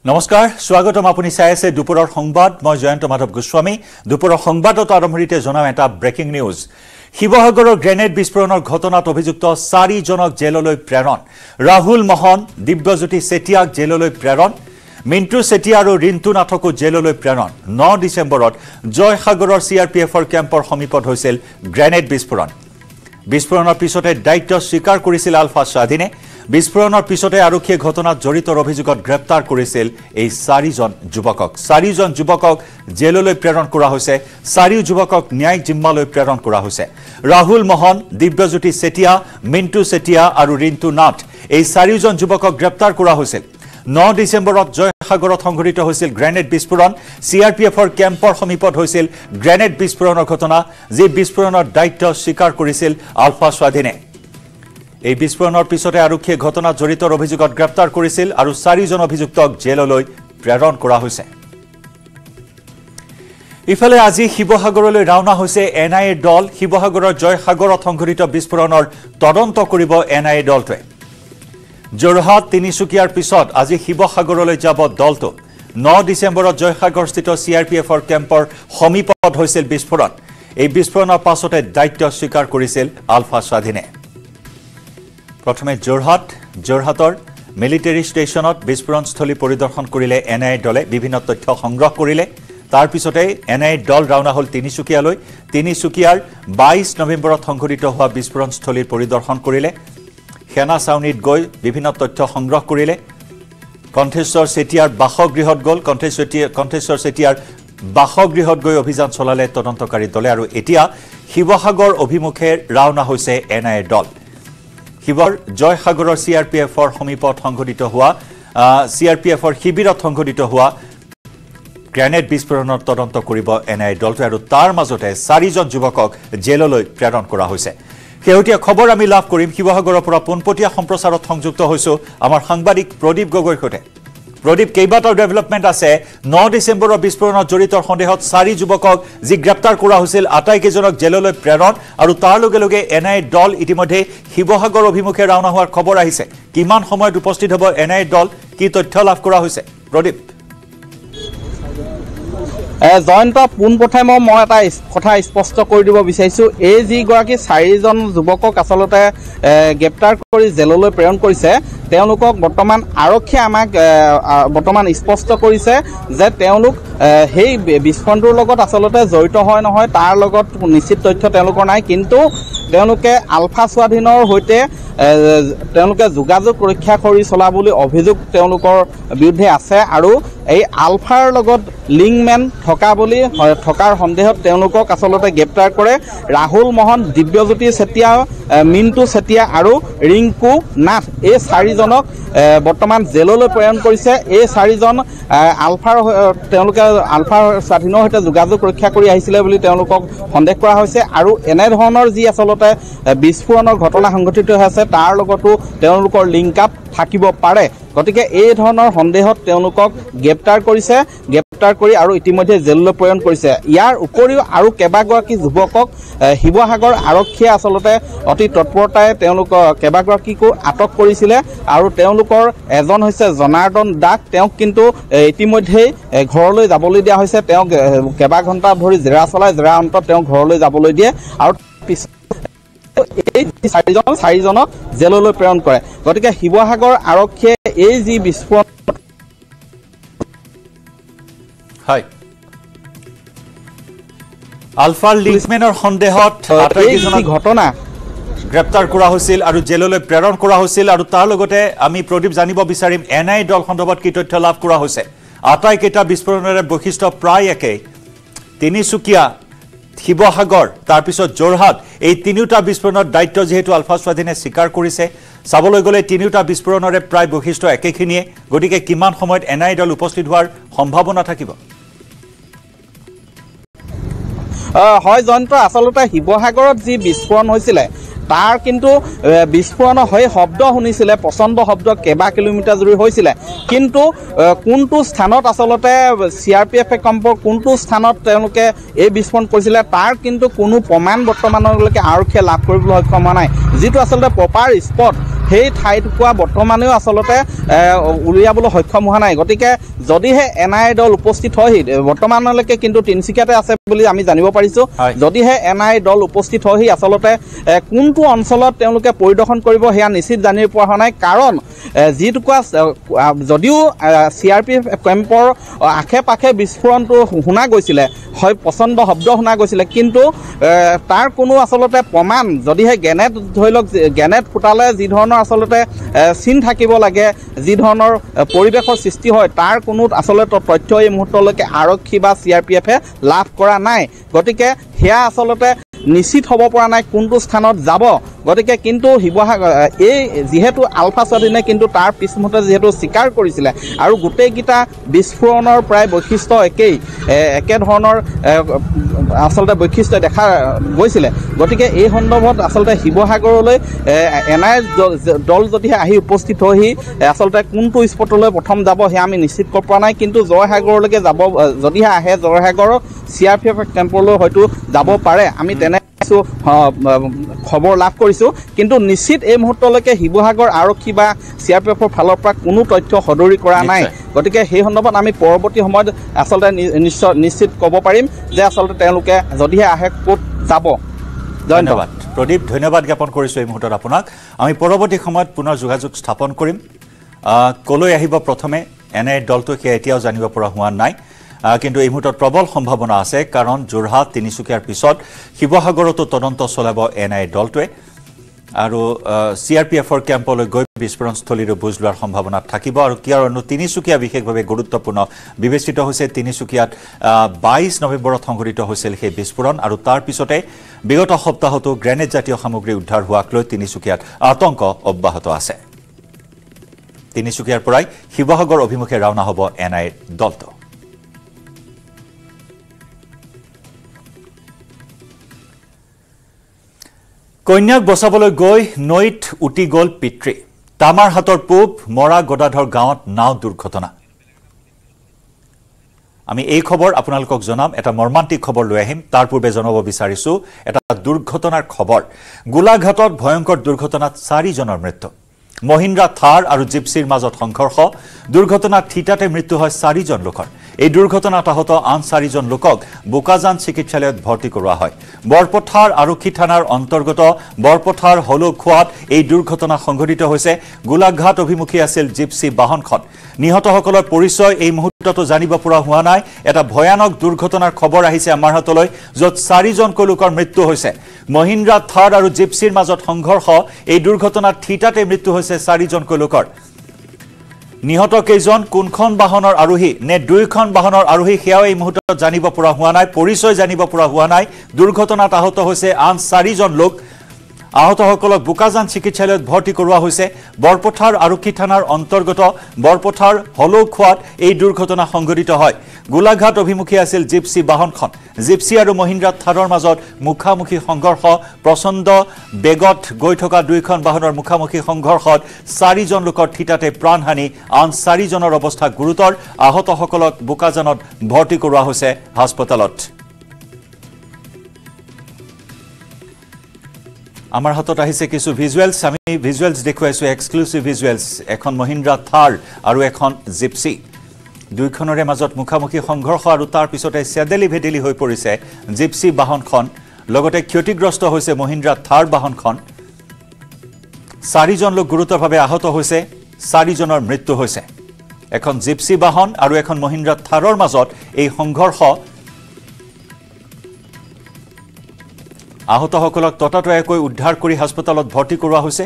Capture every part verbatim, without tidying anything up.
নমস্কাৰ স্বাগতম আপুনি চাই আছে দুপৰৰ সংবাদ মই জয়ন্ত মাধৱ গোস্বামী দুপৰৰ সংবাদত আৰম্ভণিতে জনাম এটা ব্ৰেকিং নিউজ শিৱসাগৰৰ গ্ৰেনেড বিস্ফোৰণৰ ঘটনাত অভিযুক্ত চাৰি জনক জেললৈ প্ৰেৰণ ৰাহুল মোহন দিব্যজ্যোতি সেটিয়াক জেললৈ প্ৰেৰণ মিন্টু সেটিয়া আৰু ৰিন্তু নাথকো জেললৈ প্ৰেৰণ ন ডিসেম্বৰত জয়সাগৰৰ সিআৰপিএফৰ কেম্পৰ সমীপত হৈছিল গ্ৰেনেড বিস্ফোৰণ বিস্ফোৰণৰ পিছতে দায়িত্ব স্বীকাৰ কৰিছিল আলফা স্বাধীনে বিস্ফোৰণৰ পিছতে আৰক্ষীয়ে ঘটনাত জড়িতৰ অভিযোগত গ্ৰেপ্তাৰ কৰিছিল এই চাৰিজন যুৱকক চাৰিজন যুৱকক জেললৈ প্ৰেৰণ কৰা হৈছে চাৰিও যুৱকক ন্যায়িক জিম্মালৈ প্ৰেৰণ কৰা হৈছে ৰাহুল মোহন দিব্যজ্যোতি সেটিয়া মিন্টু সেটিয়া আৰু ৰিন্তু নাথ এই চাৰিজন যুৱকক গ্ৰেপ্তাৰ কৰা হৈছিল ন ডিসেম্বৰত জয়সাগৰত সংঘটিত হৈছিল গ্ৰেনেড বিস্ফোৰণ সিআৰপিএফৰ কেম্পৰ সমীপত হৈছিল গ্ৰেনেড বিস্ফোৰণৰ ঘটনা যি বিস্ফোৰণৰ দায়িত্ব স্বীকাৰ কৰিছিল আলফা স্বাধীনে এই বিস্ফোৰণৰ পিছতে আৰক্ষীয়ে ঘটনাত জড়িতৰ অভিযোগত গ্ৰেপ্তাৰ কৰিছিল আৰু চাৰিজন অভিযুক্তক জেললৈ প্ৰেৰণ কৰা হৈছে ইফালে আজি শিৱসাগৰলৈ ৰাওনা হৈছে এনআইএ দল শিৱসাগৰৰ জয়সাগৰত সংঘটিত বিস্ফোৰণৰ তদন্ত কৰিব এনআইএ দলটোৱে যোৰহাট তিনিচুকীয়াৰ পিছত আজি শিৱসাগৰলৈ যাব দলটো ন ডিসেম্বৰত জয়সাগৰস্থিত সিআৰপিএফৰ কেম্পৰ সমীপত হৈছিল বিস্ফোৰণ এই বিস্ফোৰণৰ পাছতে দায়িত্ব স্বীকাৰ কৰিছিল আলফা স্বাধীনে প্ৰথমে যোৰহাট যোৰহাটৰ মিলিটাৰী ষ্টেচনত বিস্ফোৰণস্থলী পৰিদৰ্শন কৰিলে এনআইএ দলে বিভিন্ন তথ্য সংগ্ৰহ কৰিলে তাৰ পিছতে এনআইএ দল ৰাওনা হল তিনিচুকীয়ালৈ তিনিচুকীয়াৰ বাইশ নৱেম্বৰত সংঘটিত হোৱা বিস্ফোৰণস্থলীৰ পৰিদৰ্শন কৰিলে সেনা চাউনিত গৈ বিভিন্ন তথ্য সংগ্ৰহ কৰিলে কণ্ঠেশ্বৰ সেটিয়াৰ বাসগৃহত গল কণ্ঠেশ্বৰ কণ্ঠেশ্বৰ সেটিয়াৰ বাসগৃহত গৈ অভিযান চলালে তদন্তকাৰী দলে আৰু এতিয়া শিৱসাগৰ অভিমুখে ৰাওনা হৈছে এনআইএ দল শিৱৰ জয়সাগৰৰ সিআৰপিএফৰ সমীপত সংঘটিত হোৱা সিআৰপিএফৰ শিবিৰত সংঘটিত হোৱা গ্ৰেনেড বিস্ফোৰণৰ তদন্ত কৰিব এনআইএ দলটো আৰু তাৰ মাজতে চাৰিজন যুৱকক জেললৈ প্ৰেৰণ কৰা হৈছে কেউটিয়া খবৰ আমি লাভ কৰিম শিৱসাগৰৰ পৰা পোনপটীয়া সম্প্ৰচাৰত সংযুক্ত হৈছো আমাৰ সাংবাদিক প্ৰদীপ গগৈৰ সৈতে প্ৰদীপ কেইবাটাও ডেভেলপমেণ্ট আছে ন ডিসেম্বৰৰ বিস্ফোৰণত জড়িতৰ সন্দেহত চাৰি যুৱকক যি গ্ৰেপ্তাৰ কৰা হৈছিল আটাইকেইজনক জেললৈ প্ৰেৰণ আৰু তাৰ লগে লগে এনআইএ দল ইতিমধ্যে শিৱসাগৰ অভিমুখে ৰাওনা হোৱাৰ খবৰ আহিছে কিমান সময়ত উপস্থিত হ'ব এনআইএ দল কি তথ্য লাভ কৰা হৈছে প্ৰদীপ জয়ন্ত পোনপ্ৰথমে মই এটা কথা স্পষ্ট কৰি দিব বিচাৰিছো এই যি গৰাকী চাৰিজন যুৱকক আচলতে গ্ৰেপ্তাৰ কৰি জেললৈ প্ৰেৰণ কৰিছে তেওঁলোকক বৰ্তমান আৰক্ষীয়ে আমাক বৰ্তমান স্পষ্ট কৰিছে যে তেওঁলোক সেই বিস্ফোৰণটোৰ লগত আচলতে জড়িত হয় নহয় তাৰ লগত নিশ্চিত তথ্য তেওঁলোকৰ নাই কিন্তু তেওঁলোকে আলফা স্বাধীনৰ সৈতে তেওঁলোকে যোগাযোগ ৰক্ষা কৰি চলা বুলি অভিযোগ তেওঁলোকৰ বিৰুদ্ধে আছে আৰু এই আলফাৰ লগত লিংকমেন থকা বুলি থকাৰ সন্দেহত তেওঁলোকক আচলতে গ্ৰেপ্তাৰ কৰে ৰাহুল মোহন দিব্যজ্যোতি সেটিয়া মিন্টু সেটিয়া আৰু ৰিংকু নাথ এই চাৰিজনক বৰ্তমান জেললৈ প্ৰেৰণ কৰিছে এই চাৰিজন আলফাৰ তেওঁলোকে আলফাৰ স্বাধীনৰ সৈতে যোগাযোগ ৰক্ষা কৰি আহিছিলে বুলি তেওঁলোকক সন্দেহ কৰা হৈছে আৰু এনেধৰণৰ যি আচলতে বিস্ফোৰণৰ ঘটনা সংঘটিত হৈ আছে তাৰ লগতো তেওঁলোকৰ লিংক আপ থাকিব পাৰে গতিকে এই ধৰণৰ সন্দেহত তেওঁলোকক গ্ৰেপ্তাৰ কৰিছে গ্ৰেপ্তাৰ কৰি আৰু ইতিমধ্যে জেললৈ প্ৰেৰণ কৰিছে ইয়াৰ উপৰিও আৰু কেইবাগৰাকী যুৱকক শিৱসাগৰ আৰক্ষীয়ে আচলতে অতি তৎপৰতাৰে তেওঁলোকৰ কেইবাগৰাকীকো আটক কৰিছিলে আৰু তেওঁলোকৰ এজন হৈছে জনাৰ্দন দাস তেওঁক কিন্তু ইতিমধ্যেই ঘৰলৈ যাবলৈ দিয়া হৈছে তেওঁক কেইবা ঘণ্টা ধৰি জেৰা চলাই জেৰা অন্তত তেওঁ ঘৰলৈ যাবলৈ দিয়ে আৰু এই চাৰিজন চাৰিজনক জেললৈ প্ৰেৰণ কৰে গতিকে শিৱসাগৰ আৰক্ষীয়ে এই যি বিস্ফোৰণ হয় আলফাৰ লিংকমেনৰ সন্দেহত আটাইকেইজনক ঘটনা গ্ৰেপ্তাৰ কৰা হৈছিল আৰু জেললৈ প্ৰেৰণ কৰা হৈছিল আৰু তাৰ লগতে আমি প্ৰদীপ জানিব বিচাৰিম এনআইএ দল সন্দৰ্ভত কি তথ্য লাভ কৰা হৈছে আটাইকেইটা বিস্ফোৰণৰ বৈশিষ্ট্য প্ৰায় একেই তিনিচুকীয়া শিৱসাগৰ তাৰ পিছত যোৰহাট এই তিনিটা বিস্ফোৰণৰ দায়িত্ব যেহেতু আলফা স্বাধীনে স্বীকাৰ কৰিছে চাবলৈ গ'লে তিনিটা বিস্ফোৰণৰে প্ৰায় বৈশিষ্ট্য একেখিনিয়ে গতিকে কিমান সময়ত এনআইএ দল উপস্থিত হোৱাৰ সম্ভাৱনা থাকিব হয় জয়ন্ত আচলতে শিৱসাগৰত যি বিস্ফোৰণ হৈছিলে তাৰ কিন্তু বিস্ফোৰণ হৈ শব্দ শুনিছিলে প্ৰচণ্ড শব্দ কেইবা কিলোমিটাৰ জুৰি হৈছিলে কিন্তু কোনটো স্থানত আচলতে সিআৰপিএফ কেম্পৰ কোনটো স্থানত তেওঁলোকে এই বিস্ফোৰণ কৰিছিলে তাৰ কিন্তু কোনো প্ৰমাণ বৰ্তমানলৈকে আৰক্ষীয়ে লাভ কৰিবলৈ সক্ষম হোৱা নাই যিটো আচলতে প্ৰপাৰ স্পট সেই ঠাইটুকুৰা বৰ্তমানেও আচলতে উলিয়াবলৈ সক্ষম হোৱা নাই গতিকে যদিহে এন আই এ দল উপস্থিত হয়হি বৰ্তমানলৈকে কিন্তু তিনিচুকীয়াতে আছে বুলি আমি জানিব পাৰিছোঁ যদিহে এন আই এ দল উপস্থিত হয়হি আচলতে কোনটো অঞ্চলত তেওঁলোকে পৰিদৰ্শন কৰিব সেয়া নিশ্চিত জানিব পৰা হোৱা নাই কাৰণ যিটুকুৰা যদিও চি আৰ পি এফ কেম্পৰ আশে পাশে বিস্ফোৰণটো শুনা গৈছিলে হয় প্ৰচণ্ড শব্দ শুনা গৈছিলে কিন্তু তাৰ কোনো আচলতে প্ৰমাণ যদিহে গ্ৰেনেড ধৰি লওক গ্ৰেনেড ফুটালে যি ধৰণৰ আচলতে চিন থাকিব লাগে যি ধৰণৰ পৰিৱেশৰ সৃষ্টি হয় তাৰ কোনো আচলতে তথ্য এই মুহূৰ্তলৈকে আৰক্ষী বা চি আৰ পি এফে লাভ কৰা নাই গতিকে সেয়া আচলতে নিশ্চিত হ'ব পৰা নাই কোনটো স্থানত যাব গতিকে কিন্তু শিৱসাগৰ এই যিহেতু আলফা স্বাধীনে কিন্তু তাৰ পিছমতে যিহেতু স্বীকাৰ কৰিছিলে আৰু গোটেইকেইটা বিস্ফোৰণৰ প্ৰায় বৈশিষ্ট্য একেই একেধৰণৰ আচলতে বৈশিষ্ট্য দেখা গৈছিলে গতিকে এই সন্দৰ্ভত আচলতে শিৱসাগৰলৈ এন আই এ দল যদিহে আহি উপস্থিত হয়হি আচলতে কোনটো স্পটলৈ প্ৰথম যাব সেয়া আমি নিশ্চিত কৰিব পৰা নাই কিন্তু জয়সাগৰলৈকে যাব যদিহে আহে জয়সাগৰৰ চি আৰ পি এফ কেম্পলৈ হয়তো যাব পাৰে আমি তেনে কিছু খবৰ লাভ কৰিছোঁ কিন্তু নিশ্চিত এই মুহূৰ্তলৈকে শিৱসাগৰ আৰক্ষী বা চি আৰ পি এফৰ ফালৰ পৰা কোনো তথ্য সদৰি কৰা নাই গতিকে সেই সন্দৰ্ভত আমি পৰৱৰ্তী সময়ত আচলতে নিশ্চয় নিশ্চিত ক'ব পাৰিম যে আচলতে তেওঁলোকে যদিহে আহে ক'ত যাব ধন্যবাদ প্ৰদীপ ধন্যবাদ জ্ঞাপন কৰিছোঁ এই মুহূৰ্তত আপোনাক আমি পৰৱৰ্তী সময়ত পুনৰ যোগাযোগ স্থাপন কৰিম ক'লৈ আহিব প্ৰথমে এনে দলটো সেয়া এতিয়াও জানিব পৰা হোৱা নাই কিন্তু এই মুহূৰ্তত প্ৰবল সম্ভাৱনা আছে কাৰণ যোৰহাট তিনিচুকীয়াৰ পিছত শিৱসাগৰতো তদন্ত চলাব এন আই এ দলটোৱে আৰু চি আৰ পি এফৰ কেম্পলৈ গৈ বিস্ফোৰণস্থলীৰো বুজ লোৱাৰ সম্ভাৱনা থাকিব আৰু কিয়নো তিনিচুকীয়া বিশেষভাৱে গুৰুত্বপূৰ্ণ বিবেচিত হৈছে তিনিচুকীয়াত বাইছ নৱেম্বৰত সংঘটিত হৈছিল সেই বিস্ফোৰণ আৰু তাৰ পিছতে বিগত সপ্তাহতো গ্ৰেনেড জাতীয় সামগ্ৰী উদ্ধাৰ হোৱাক লৈ তিনিচুকীয়াত আতংক অব্যাহত আছে তিনিচুকীয়াৰ পৰাই শিৱসাগৰ অভিমুখে ৰাওনা হ'ব এন আই এ দলটো কন্যাক বচাবলৈ গৈ নৈত উটি গ'ল পিতৃ তামাৰ হাতৰ পূব মৰা গদাধৰ গাঁৱত নাও দুৰ্ঘটনা আমি এই খবৰ আপোনালোকক জনাম এটা মৰ্মান্তিক খবৰ লৈ আহিম তাৰ পূৰ্বে জনাব বিচাৰিছো এটা দুৰ্ঘটনাৰ খবৰ গোলাঘাটত ভয়ংকৰ দুৰ্ঘটনাত চাৰিজনৰ মৃত্যু মহিন্দ্ৰা থাৰ আৰু জিপছিৰ মাজত সংঘৰ্ষ দুৰ্ঘটনাত থিতাতে মৃত্যু হয় চাৰিজন লোকৰ এই দুৰ্ঘটনাত আহত আন চাৰিজন লোকক বোকাজান চিকিৎসালয়ত ভৰ্তি কৰোৱা হয় বৰপথাৰ আৰক্ষী থানাৰ অন্তৰ্গত বৰপথাৰ হলুখোৱাত এই দুৰ্ঘটনা সংঘটিত হৈছে গোলাঘাট অভিমুখী আছিল জিপছি বাহনখন নিহতসকলৰ পৰিচয় এই মুহূৰ্ততো জানিব পৰা হোৱা নাই এটা ভয়ানক দুৰ্ঘটনাৰ খবৰ আহিছে আমাৰ হাতলৈ য'ত চাৰিজনকৈ লোকৰ মৃত্যু হৈছে মহিন্দ্ৰা থাৰ আৰু জিপছিৰ মাজত সংঘৰ্ষ এই দুৰ্ঘটনাত থিতাতে মৃত্যু হৈছে চাৰিজনকৈ লোকৰ নিহত কেইজন কোনখন বাহনৰ আৰোহী নে দুইখন বাহনৰ আৰোহী সেয়াও এই মুহূৰ্তত জানিব পৰা হোৱা নাই পৰিচয় জানিব পৰা হোৱা নাই দুৰ্ঘটনাত আহত হৈছে আন চাৰিজন লোক আহতসকলক বোকাজান চিকিৎসালয়ত ভৰ্তি কৰোৱা হৈছে বৰপথাৰ আৰক্ষী থানাৰ অন্তৰ্গত বৰপথাৰ হলুখোৱাত এই দুৰ্ঘটনা সংঘটিত হয় গোলাঘাট অভিমুখী আছিল জিপছি বাহনখন জিপছি আৰু মহিন্দ্ৰা থাৰৰ মাজত মুখামুখি সংঘৰ্ষ প্ৰচণ্ড বেগত গৈ থকা দুইখন বাহনৰ মুখামুখি সংঘৰ্ষত চাৰিজন লোকৰ থিতাতে প্ৰাণহানি আন চাৰিজনৰ অৱস্থা গুৰুতৰ আহতসকলক বোকাজানত ভৰ্তি কৰোৱা হৈছে হাস্পতালত আমাৰ হাতত আহিছে কিছু ভিজুৱেলছ আমি ভিজুৱেলছ দেখুৱাইছো এক্সক্লুসিভ ভিজুৱেলছ এখন মহিন্দ্ৰা থাৰ আৰু এখন জিপছি দুইখনৰে মাজত মুখামুখি সংঘৰ্ষ আৰু তাৰ পিছতে চেদেলি ভেদেলি হৈ পৰিছে জিপছি বাহনখন লগতে ক্ষতিগ্ৰস্ত হৈছে মহিন্দ্ৰা থাৰ বাহনখন চাৰিজন লোক গুৰুতৰভাৱে আহত হৈছে চাৰিজনৰ মৃত্যু হৈছে এখন জিপছি বাহন আৰু এখন মহিন্দ্ৰা থাৰৰ মাজত এই সংঘৰ্ষ আহতসকলক ততাতয়াকৈ উদ্ধাৰ কৰি হাস্পতালত ভৰ্তি কৰোৱা হৈছে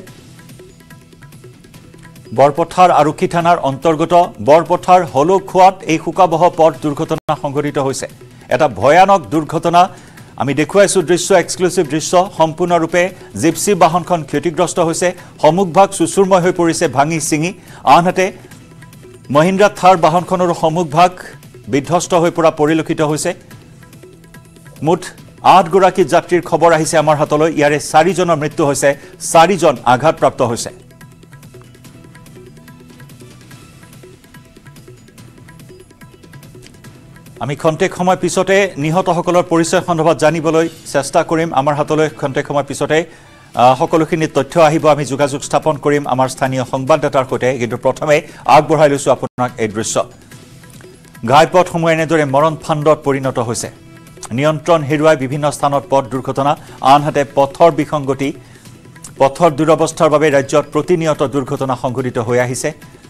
বৰপথাৰ আৰক্ষী থানাৰ অন্তৰ্গত বৰপথাৰ হলুখোৱাত এই শোকাবহ পথ দুৰ্ঘটনা সংঘটিত হৈছে এটা ভয়ানক দুৰ্ঘটনা আমি দেখুৱাইছো দৃশ্য এক্সক্লুসিভ দৃশ্য সম্পূৰ্ণৰূপে জিপছি বাহনখন ক্ষতিগ্ৰস্ত হৈছে সমুখভাগ সুচুৰময় হৈ পৰিছে ভাঙি চিঙি আনহাতে মহিন্দ্ৰা থাৰ বাহনখনৰ সমুখভাগ বিধ্বস্ত হৈ পৰা পৰিলক্ষিত হৈছে মুঠ আঠ গৰাকী যাত্ৰীৰ খবৰ আহিছে আমাৰ হাতলৈ ইয়াৰে চাৰিজনৰ মৃত্যু হৈছে চাৰিজন আঘাতপ্ৰাপ্ত হৈছে আমি খন্তেক সময় পিছতে নিহতসকলৰ পৰিচয় সন্দৰ্ভত জানিবলৈ চেষ্টা কৰিম আমাৰ হাতলৈ খন্তেক সময় পিছতে সকলোখিনি তথ্য আহিব আমি যোগাযোগ স্থাপন কৰিম আমাৰ স্থানীয় সংবাদদাতাৰ সৈতে কিন্তু প্ৰথমে আগবঢ়াই লৈছো আপোনাক এই দৃশ্য ঘাইপথসমূহ এনেদৰে মৰণ ফাণ্ডত পৰিণত হৈছে নিয়ন্ত্ৰণ হেৰুৱাই বিভিন্ন স্থানত পথ দুৰ্ঘটনা আনহাতে পথৰ বিসংগতি পথৰ দুৰৱস্থাৰ বাবে ৰাজ্যত প্ৰতিনিয়ত দুৰ্ঘটনা সংঘটিত হৈ আহিছে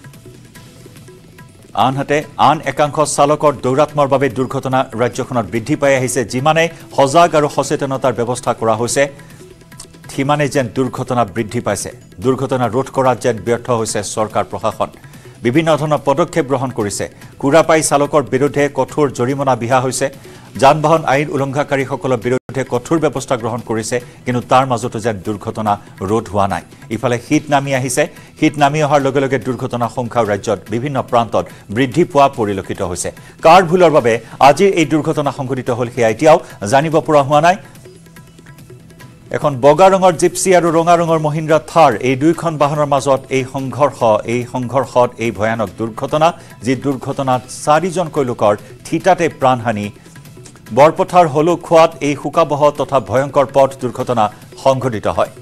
আনহাতে আন একাংশ চালকৰ দৌৰাত্মৰ বাবে দুৰ্ঘটনা ৰাজ্যখনত বৃদ্ধি পাই আহিছে যিমানে সজাগ আৰু সচেতনতাৰ ব্যৱস্থা কৰা হৈছে সিমানে যেন দুৰ্ঘটনা বৃদ্ধি পাইছে দুৰ্ঘটনা ৰোধ কৰাত যেন ব্যৰ্থ হৈছে চৰকাৰ প্ৰশাসন বিভিন্ন ধৰণৰ পদক্ষেপ গ্ৰহণ কৰিছে কুৰাপাই চালকৰ বিৰুদ্ধে কঠোৰ জৰিমনা বিহা হৈছে যান-বাহন আইন উলংঘাকাৰীসকলৰ বিৰুদ্ধে কঠোৰ ব্যৱস্থা গ্ৰহণ কৰিছে কিন্তু তাৰ মাজতো যেন দুৰ্ঘটনা ৰোধ হোৱা নাই ইফালে শীত নামি আহিছে শীত নামি অহাৰ লগে লগে দুৰ্ঘটনা সংখ্যা ৰাজ্যত বিভিন্ন প্ৰান্তত বৃদ্ধি পোৱা পৰিলক্ষিত হৈছে কাৰ ভুলৰ বাবে আজি এই দুৰ্ঘটনা সংঘটিত হ'ল সেয়া এতিয়াও জানিব পৰা হোৱা নাই এখন বগা ৰঙৰ জিপসি আৰু ৰঙা ৰঙৰ মহিন্দ্ৰা থাৰ এই দুইখন বাহনৰ মাজত এই সংঘৰ্ষ এই সংঘৰ্ষত এই ভয়ানক দুৰ্ঘটনা যি দুৰ্ঘটনাত চাৰিজনকৈ লোকৰ থিতাতে প্ৰাণহানি বৰপথাৰ হলুখোৱাত এই হুকাবহ তথা ভয়ংকৰ পথ দুৰ্ঘটনা সংঘটিত হয়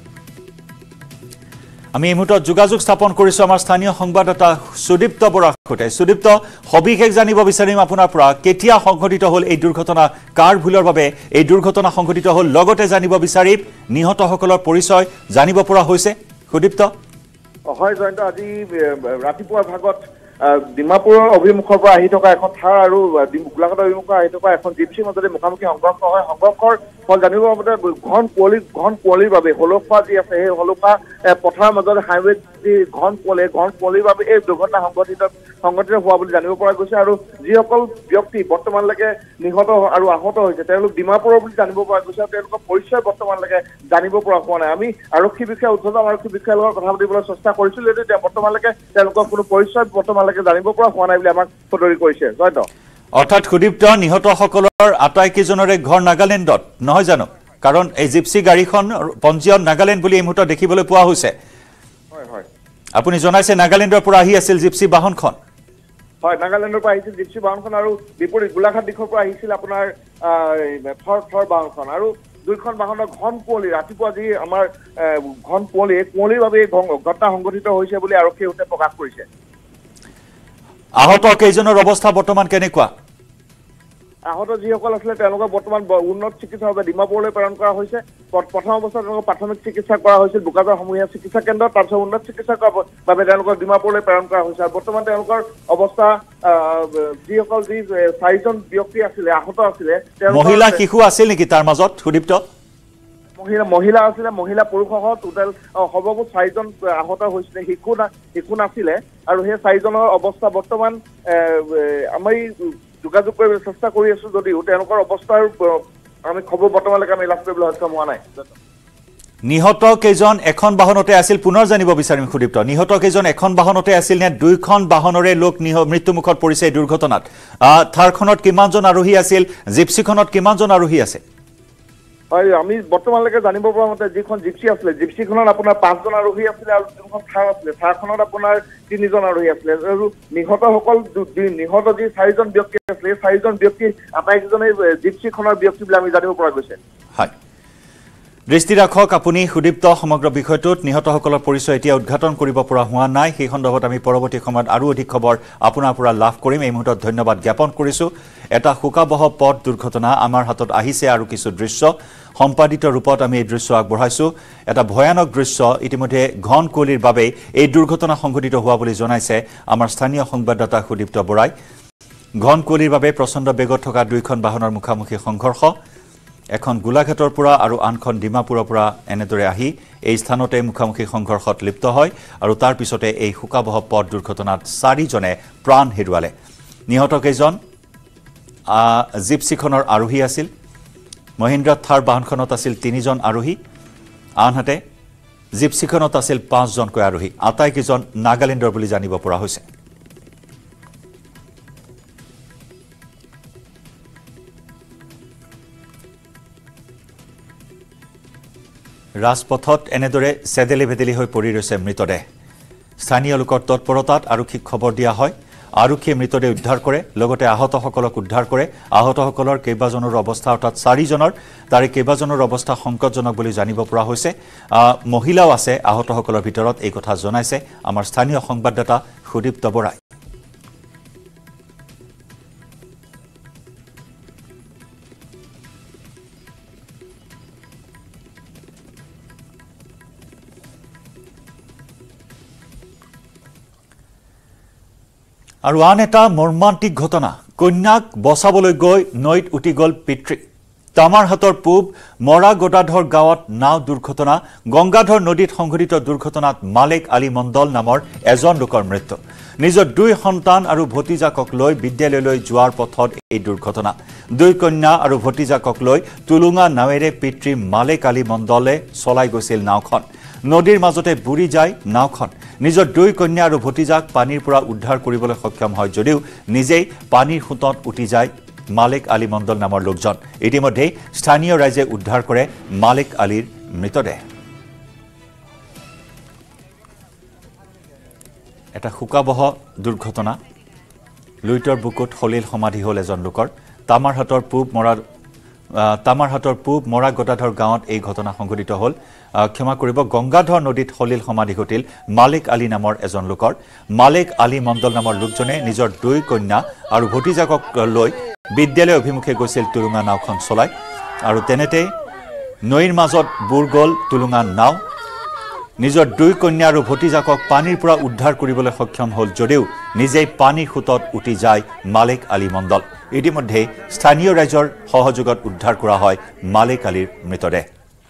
আমি এই মুহূৰ্তত যোগাযোগ স্থাপন কৰিছো আমাৰ স্থানীয় সংবাদদাতা সুদীপ্ত বৰাৰ সৈতে সুদীপ্ত সবিশেষ জানিব বিচাৰিম আপোনাৰ পৰা কেতিয়া সংঘটিত হ'ল এই দুৰ্ঘটনা কাৰ ভুলৰ বাবে এই দুৰ্ঘটনা সংঘটিত হ'ল লগতে জানিব বিচাৰিম নিহতসকলৰ পৰিচয় জানিব পৰা হৈছে সুদীপ্ত হয় জয়ন্ত আজি ৰাতিপুৱাৰ ভাগত ডিমাপুৰৰ অভিমুখৰ পৰা আহি থকা এখন থাৰ আৰু গোলাঘাটৰ অভিমুখৰ আহি থকা এখন জিপচিৰ মাজতে মুখামুখি সংঘৰ্ষ হয় সংঘৰ্ষৰ ফল জানিব মতে ঘন কুঁৱলী ঘন কুঁৱলীৰ বাবে হলুখোৱা যি আছে সেই হলুখোৱা পথাৰৰ মাজত হাইৱে যি ঘন কুঁৱলী ঘন কুঁৱলীৰ বাবে এই দুৰ্ঘটনা সংঘটিত সংঘটিত হোৱা বুলি জানিব পৰা গৈছে আৰু যিসকল ব্যক্তি বৰ্তমানলৈকে নিহত আৰু আহত হৈছে তেওঁলোক ডিমাপুৰৰ বুলি জানিব পৰা গৈছে আৰু তেওঁলোকৰ পৰিচয় বৰ্তমানলৈকে জানিব পৰা হোৱা নাই আমি আৰক্ষী বিষয়া উদ্ধতম আৰক্ষী বিষয়াৰ লগত কথা পাতিবলৈ চেষ্টা কৰিছিলো যদিও বৰ্তমানলৈকে তেওঁলোকৰ কোনো পৰিচয় বৰ্তমানলৈকে জানিব পৰা হোৱা নাই বুলি আমাক সদৰি কৰিছে জয়ন্ত অৰ্থাৎ সুদীপ্ত নিহতসকলৰ আটাইকেইজনৰে ঘৰ নাগালেণ্ডত নহয় জানো কাৰণ এই জিপসি গাড়ীখন পঞ্জীয়ন নাগালেণ্ড বুলি এই মুহূৰ্তত দেখিবলৈ পোৱা হৈছে হয় হয় আপুনি জনাইছে নাগালেণ্ডৰ পৰা আহি আছিল জিপসি বাহনখন হয় নাগালেণ্ডৰ পৰা আহিছিল জিপসি বাহনখন আৰু বিপৰীত গোলাঘাট দিশৰ পৰা আহিছিল আপোনাৰ থৰ থৰ বাহনখন আৰু দুইখন বাহনৰ ঘন কুঁৱলী ৰাতিপুৱা যি আমাৰ ঘন কুঁৱলী কুঁৱলীৰ বাবে ঘটনা সংঘটিত হৈছে বুলি আৰক্ষীয়ে সৈতে প্ৰকাশ কৰিছে আহত কেইজনৰ অৱস্থা বৰ্তমান কেনেকুৱা আহত যিসকল আছিলে তেওঁলোকক বৰ্তমান উন্নত চিকিৎসাৰ বাবে ডিমাপুৰলৈ প্ৰেৰণ কৰা হৈছে প্ৰথম অৱস্থাত তেওঁলোকক প্ৰাথমিক চিকিৎসা কৰা হৈছিল বোকাজাৰ সমূহীয়া চিকিৎসা কেন্দ্ৰত তাৰপিছত উন্নত চিকিৎসাৰ বাবে তেওঁলোকক ডিমাপুৰলৈ প্ৰেৰণ কৰা হৈছে আৰু বৰ্তমান তেওঁলোকৰ অৱস্থা যিসকল যি চাৰিজন ব্যক্তি আছিলে আহত আছিলে মহিলা শিশু আছিল নেকি তাৰ মাজত সুদীপ্ত মহিলা মহিলা আছিলে মহিলা পুৰুষসহ টোটেল সৰ্বমুঠ চাৰিজন আহত হৈছিলে শিশু শিশু নাছিলে আৰু সেই চাৰিজনৰ অৱস্থা বৰ্তমান আমি যোগাযোগ কৰিবলৈ চেষ্টা কৰি আছো যদিও তেওঁলোকৰ অৱস্থাৰ আমি খবৰ বৰ্তমানলৈকে আমি লাভ কৰিবলৈ সক্ষম হোৱা নাই নিহত কেইজন এখন বাহনতে আছিল পুনৰ জানিব বিচাৰিম সুদীপ্ত নিহত কেইজন এখন বাহনতে আছিল নে দুইখন বাহনৰে লোক মৃত্যুমুখত পৰিছে এই দুৰ্ঘটনাত থাৰখনত কিমানজন আৰোহী আছিল জিপচিখনত কিমানজন আৰোহী আছে হয় আমি বৰ্তমানলৈকে জানিব পৰা মতে যিখন জিপচি আছিলে জিপচিখনত আপোনাৰ পাঁচজন আৰোহী আছিলে আৰু যোনখন থাৰ আছিলে থাৰখনত আপোনাৰ তিনিজন আৰোহী আছিলে আৰু নিহতসকল নিহত যি চাৰিজন ব্যক্তি আছিলে এই চাৰিজন ব্যক্তি আটাইকেইজনেই জিপচিখনৰ ব্যক্তি বুলি আমি জানিব পৰা গৈছে হয় দৃষ্টি ৰাখক আপুনি সুদীপ্ত সমগ্ৰ বিষয়টোত নিহতসকলৰ পৰিচয় এতিয়া উদ্ঘাটন কৰিব পৰা হোৱা নাই সেই সন্দৰ্ভত আমি পৰৱৰ্তী সময়ত আৰু অধিক খবৰ আপোনাৰ পৰা লাভ কৰিম এই মুহূৰ্তত ধন্যবাদ জ্ঞাপন কৰিছো এটা হুকাবহ পথ দুৰ্ঘটনা আমাৰ হাতত আহিছে আৰু কিছু দৃশ্য সম্পাদিত ৰূপত আমি এই দৃশ্য আগবঢ়াইছো এটা ভয়ানক দৃশ্য ইতিমধ্যে ঘন কুঁৱলীৰ বাবে এই দুৰ্ঘটনা সংঘটিত হোৱা বুলি জনাইছে আমাৰ স্থানীয় সংবাদদাতা সুদীপ্ত বৰাই ঘন কুঁৱলীৰ বাবে প্ৰচণ্ড বেগত থকা দুইখন বাহনৰ মুখামুখি সংঘৰ্ষ এখন গোলাঘাটৰ পৰা আৰু আনখন ডিমাপুৰৰ পৰা এনেদৰে আহি এই স্থানতে মুখামুখি সংঘৰ্ষত লিপ্ত হয় আৰু তাৰ পিছতে এই হুকাবহ পথ দুৰ্ঘটনাত চাৰিজনে প্ৰাণ হেৰুৱালে নিহত কেইজন জিপচিখনৰ আৰোহী আছিল মহিন্দ্ৰা থাৰ বাহনখনত আছিল তিনিজন আৰোহী আনহাতে জিপচিখনত আছিল পাঁচজনকৈ আৰোহী আটাইকেইজন নাগালেণ্ডৰ বুলি জানিব পৰা হৈছে ৰাজপথত এনেদৰে চেদেলি ভেদেলি হৈ পৰি ৰৈছে মৃতদেহ স্থানীয় লোকৰ তৎপৰতাত আৰক্ষীক খবৰ দিয়া হয় আৰক্ষীয়ে মৃতদেহ উদ্ধাৰ কৰে লগতে আহতসকলক উদ্ধাৰ কৰে আহতসকলৰ কেইবাজনৰ অৱস্থা অৰ্থাৎ চাৰিজনৰ তাৰে কেইবাজনৰ অৱস্থা সংকটজনক বুলি জানিব পৰা হৈছে মহিলাও আছে আহতসকলৰ ভিতৰত এই কথা জনাইছে আমাৰ স্থানীয় সংবাদদাতা সুদীপ্ত বৰাই আৰু আন এটা মৰ্মান্তিক ঘটনা কন্যাক বচাবলৈ গৈ নৈত উটি গল পিতৃ তামাৰহাটৰ পূব মৰা গদাধৰ গাঁৱত নাও দুৰ্ঘটনা গংগাধৰ নদীত সংঘটিত দুৰ্ঘটনাত মালিক আলী মণ্ডল নামৰ এজন লোকৰ মৃত্যু নিজৰ দুই সন্তান আৰু ভতিজাকক লৈ বিদ্যালয়লৈ যোৱাৰ পথত এই দুৰ্ঘটনা দুই কন্যা আৰু ভতিজাকক লৈ তুলুঙা নাৱেৰে পিতৃ মালিক আলী মণ্ডলে চলাই গৈছিল নাওখন নদীৰ মাজতে বুৰি যায় নাওখন নিজৰ দুই কন্যা আৰু ভতিজাক পানীৰ পৰা উদ্ধাৰ কৰিবলৈ সক্ষম হয় যদিও নিজেই পানীৰ খুঁটত উঠি যায় মালিক আলী মণ্ডল নামৰ লোকজন ইতিমধ্যে স্থানীয় ৰাইজে উদ্ধাৰ কৰে মালিক আলীৰ মৃতদেহ এটা শোকাবহ দুৰ্ঘটনা লুইটৰ বুকুত হলিল সমাধি হ'ল এজন লোকৰ তামাৰহাটৰ পূব মৰা তামাৰহাটৰ পূব মৰা গদাধৰ গাঁৱত এই ঘটনা সংঘটিত হ'ল ক্ষমা কৰিব গংগাধৰ নদীত হলিল সমাধি ঘটিল মালিক আলী নামৰ এজন লোকৰ মালিক আলী মণ্ডল নামৰ লোকজনে নিজৰ দুই কন্যা আৰু ভতিজাকক লৈ বিদ্যালয় অভিমুখে গৈছিল তুলুঙা নাওখন চলাই আৰু তেনেতে নৈৰ মাজত বুৰ গল তুলুঙা নাও নিজৰ দুই কন্যা আৰু ভতিজাকক পানীৰ পৰা উদ্ধাৰ কৰিবলৈ সক্ষম হ'ল যদিও নিজেই পানীৰ খুঁটত উঠি যায় মালিক আলী মণ্ডল ইতিমধ্যে স্থানীয় ৰাইজৰ সহযোগত উদ্ধাৰ কৰা হয় মালিক আলীৰ মৃতদেহ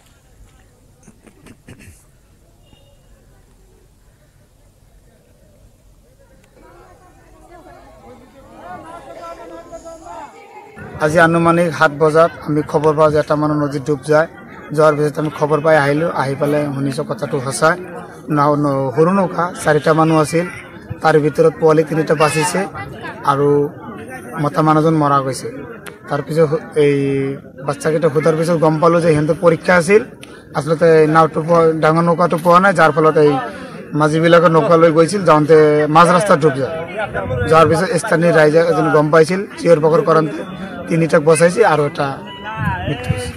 আজি আনুমানিক সাত বজাত আমি খবৰ পাওঁ যে এটা মানুহ নদীত ডুব যায় যোৱাৰ পিছত আমি খবৰ পাই আহিলোঁ আহি পেলাই শুনিছোঁ কথাটো সঁচা নাও সৰু নৌকা চাৰিটা মানুহ আছিল তাৰ ভিতৰত পোৱালি তিনিটা বাচিছে আৰু মতা মানুহজন মৰা গৈছে তাৰপিছত এই বাচ্চাকেইটা সোধাৰ পিছত গম পালোঁ যে সিহঁতৰ পৰীক্ষা আছিল আচলতে নাওটো ডাঙৰ নৌকাটো পোৱা নাই যাৰ ফলত এই মাঝিবিলাকৰ নৌকা লৈ গৈছিল যাওঁতে মাজ ৰাস্তাত ডুব যায় যোৱাৰ পিছত স্থানীয় ৰাইজে এজন গম পাইছিল চিঞৰ বাখৰ কৰোঁতে তিনিটাক বচাইছে আৰু এটা মৃত্যু হৈছে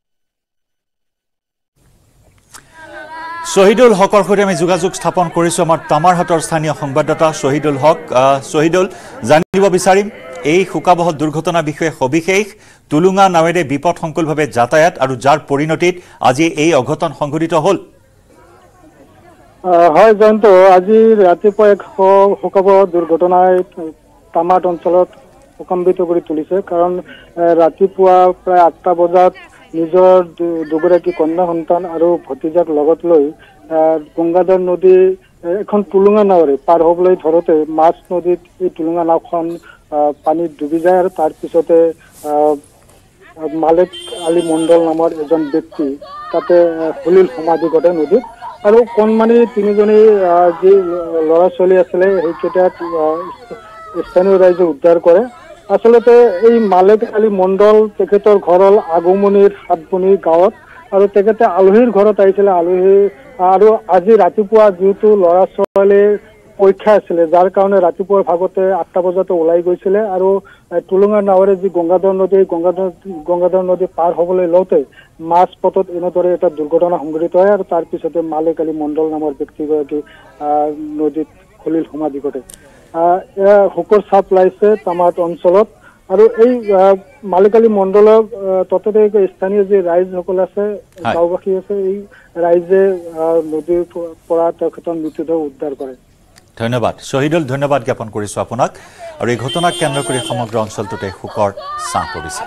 শহীদুল হকৰ সৈতে আমি যোগাযোগ স্থাপন কৰিছোঁ আমাৰ তামাৰহাটৰ স্থানীয় সংবাদদাতা শহীদুল হক শহীদুল জানিব বিচাৰিম এই শোকাবহ দুৰ্ঘটনাৰ বিষয়ে সবিশেষ তুলুঙা নাৱেৰে বিপদসংকুলভাৱে যাতায়াত আৰু যাৰ পৰিণতিত আজি এই অঘটন সংঘটিত হ'ল হয় জয়ন্ত আজি ৰাতিপুৱা এক শোকাবহ দুৰ্ঘটনাই তামাট অঞ্চলত প্ৰকম্পিত কৰি তুলিছে কাৰণ ৰাতিপুৱা প্ৰায় আঠটা বজাত নিজৰ দুগৰাকী কন্যা সন্তান আৰু ভতিজাক লগত লৈ গংগাধৰ নদী এখন টুলুঙা নাৱেৰে পাৰ হ'বলৈ ধৰোতে মাছ নদীত এই টুলুঙা নাওখন পানীত ডুবি যায় আৰু তাৰ পিছতে মালিক আলী মণ্ডল নামৰ এজন ব্যক্তি তাতে হলিল সমাধি ঘটে নদীত আৰু কণমানি তিনিজনী যি ল'ৰা ছোৱালী আছিলে সেইকেইটাক স্থানীয় ৰাইজে উদ্ধাৰ কৰে আচলতে এই মালিক আলী মণ্ডল তেখেতৰ ঘৰ হ'ল আগমনিৰ সাতবনি গাঁৱত আৰু তেখেতে আলহীৰ ঘৰত আহিছিলে আলহী আৰু আজি ৰাতিপুৱা যিহেতু ল'ৰা ছোৱালীৰ পৰীক্ষা আছিলে যাৰ কাৰণে ৰাতিপুৱাৰ ভাগতে আঠটা বজাতে ওলাই গৈছিলে আৰু টুলুঙা নাৱেৰে যি গংগাধৰ নদী গংগাধৰ গংগাধৰ নদী পাৰ হ'বলৈ লওঁতে মাছ পথত এনেদৰে এটা দুৰ্ঘটনা সংঘটিত হয় আৰু তাৰ পিছতে মালিক আলী মণ্ডল নামৰ ব্যক্তিগৰাকী নদীত হলিল সমাধি ঘটে এয়া শোকৰ চাপ লাইছে তামাট অঞ্চলত আৰু এই মালিক আলী মণ্ডলক তততে স্থানীয় যি ৰাইজসকল আছে গাঁওবাসী আছে এই ৰাইজে নদীৰ পৰা তেখেতৰ মৃতদেহ উদ্ধাৰ কৰে ধন্যবাদ শহীদুল ধন্যবাদ জ্ঞাপন কৰিছোঁ আপোনাক আৰু এই ঘটনাক কেন্দ্ৰ কৰি সমগ্ৰ অঞ্চলটোতে শোকৰ ছাঁ পৰিছে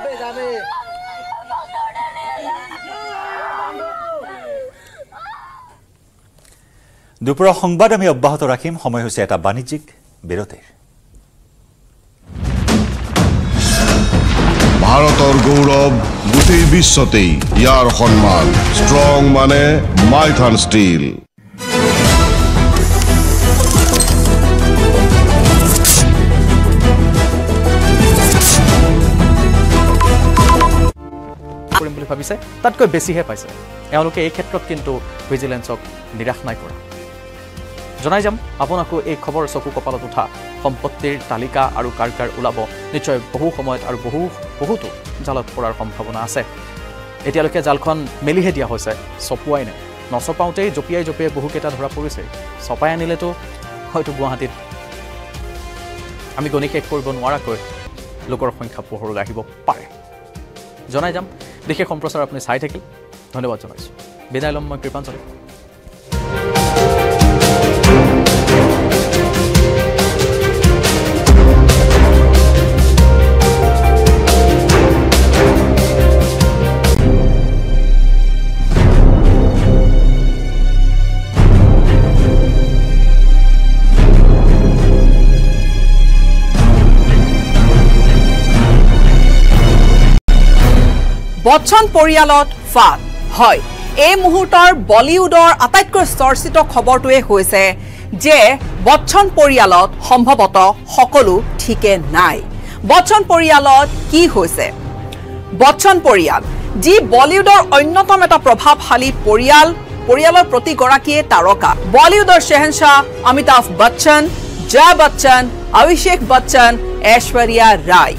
দুপৰীয়া সংবাদ আমি অব্যাহত ৰাখিম সময় হৈছে এটা বাণিজ্যিক বিৰতিৰ ভাৰতৰ গৌৰৱ গোটেই বিশ্বতেই ইয়াৰ সন্মান ষ্ট্ৰং মানে মাইথান ষ্টীল কৰিম বুলি ভাবিছে তাতকৈ বেছিহে পাইছে এওঁলোকে এই ক্ষেত্ৰত কিন্তু ভিজিলেন্সক নিৰাশ নাই কৰা জনাই যাম আপোনাকো এই খবৰ চকু কপালত উঠা সম্পত্তিৰ তালিকা আৰু কাৰ কাৰ ওলাব নিশ্চয় বহু সময়ত আৰু বহু বহুতো জালত পৰাৰ সম্ভাৱনা আছে এতিয়ালৈকে জালখন মেলিহে দিয়া হৈছে চপুৱাই নাই নচপাওঁতেই জপিয়াই জপিয়াই বহুকেইটা ধৰা পৰিছে চপাই আনিলেতো হয়তো গুৱাহাটীত আমি গণি শেষ কৰিব নোৱাৰাকৈ লোকৰ সংখ্যা পোহৰলৈ আহিব পাৰে জনাই যাম বিশেষ সম্প্ৰচাৰ আপুনি চাই থাকিল ধন্যবাদ জনাইছোঁ বিদায় ল'ম মই কৃপাঞ্জলি বচ্চন পৰিয়ালত ফাট হয় এই মুহূৰ্তৰ বলিউডৰ আটাইতকৈ চৰ্চিত খবৰটোৱে হৈছে যে বচ্চন পৰিয়ালত সম্ভৱত সকলো ঠিকে নাই বচ্চন পৰিয়ালত কি হৈছে বচ্চন পৰিয়াল যি বলিউডৰ অন্যতম এটা প্ৰভাৱশালী পৰিয়াল পৰিয়ালৰ প্ৰতিগৰাকীয়ে তাৰকা বলিউডৰ শ্বেহেনশাহ অমিতাভ বচ্চন জয়া বচ্চন অভিষেক বচ্চন ঐশ্বৰিয়া ৰায়